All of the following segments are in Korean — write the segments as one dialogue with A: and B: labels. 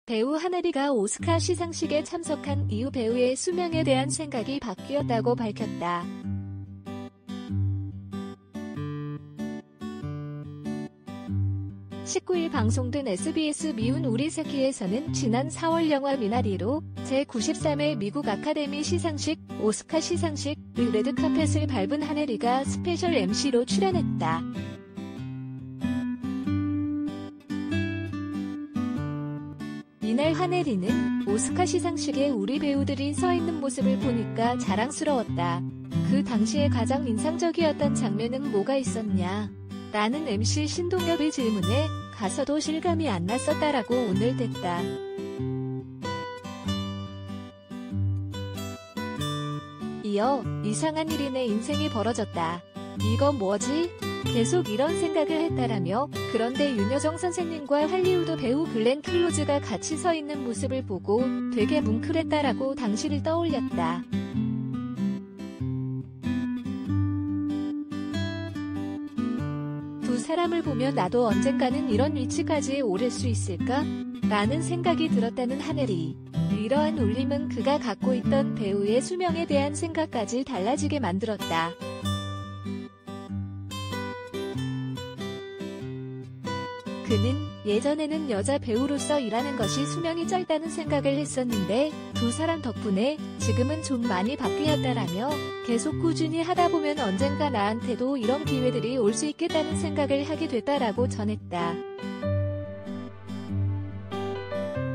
A: 배우 하늘이가 오스카 시상식에 참석한 이후 배우의 수명에 대한 생각이 바뀌었다고 밝혔다. (19일) 방송된 SBS 미운 우리 새끼에서는 지난 4월 영화 미나리로 제93회 미국 아카데미 시상식, 오스카 시상식의 레드카펫을 밟은 하늘이가 스페셜 MC로 출연했다. 이날 하늘이는 오스카 시상식에 우리 배우들이 서 있는 모습을 보니까 자랑스러웠다. 그 당시에 가장 인상적이었던 장면은 뭐가 있었냐? 라는 MC 신동엽의 질문에 가서도 실감이 안 났었다라고 오늘 댔다. 이어 이상한 일이 내 인생에 벌어졌다. 이거 뭐지? 계속 이런 생각을 했다라며 그런데 윤여정 선생님과 할리우드 배우 글렌 클로즈가 같이 서 있는 모습을 보고 되게 뭉클했다라고 당시를 떠올렸다. 두 사람을 보면 나도 언젠가는 이런 위치까지 오를 수 있을까? 라는 생각이 들었다는 하늘이. 이러한 울림은 그가 갖고 있던 배우의 수명에 대한 생각까지 달라지게 만들었다. 그는 예전에는 여자 배우로서 일하는 것이 수명이 짧다는 생각을 했었는데 두 사람 덕분에 지금은 좀 많이 바뀌었다라며 계속 꾸준히 하다 보면 언젠가 나한테도 이런 기회들이 올 수 있겠다는 생각을 하게 됐다라고 전했다.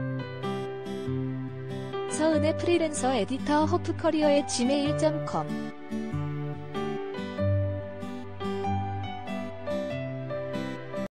A: 서은의 프리랜서 에디터 허프커리어의 gmail.com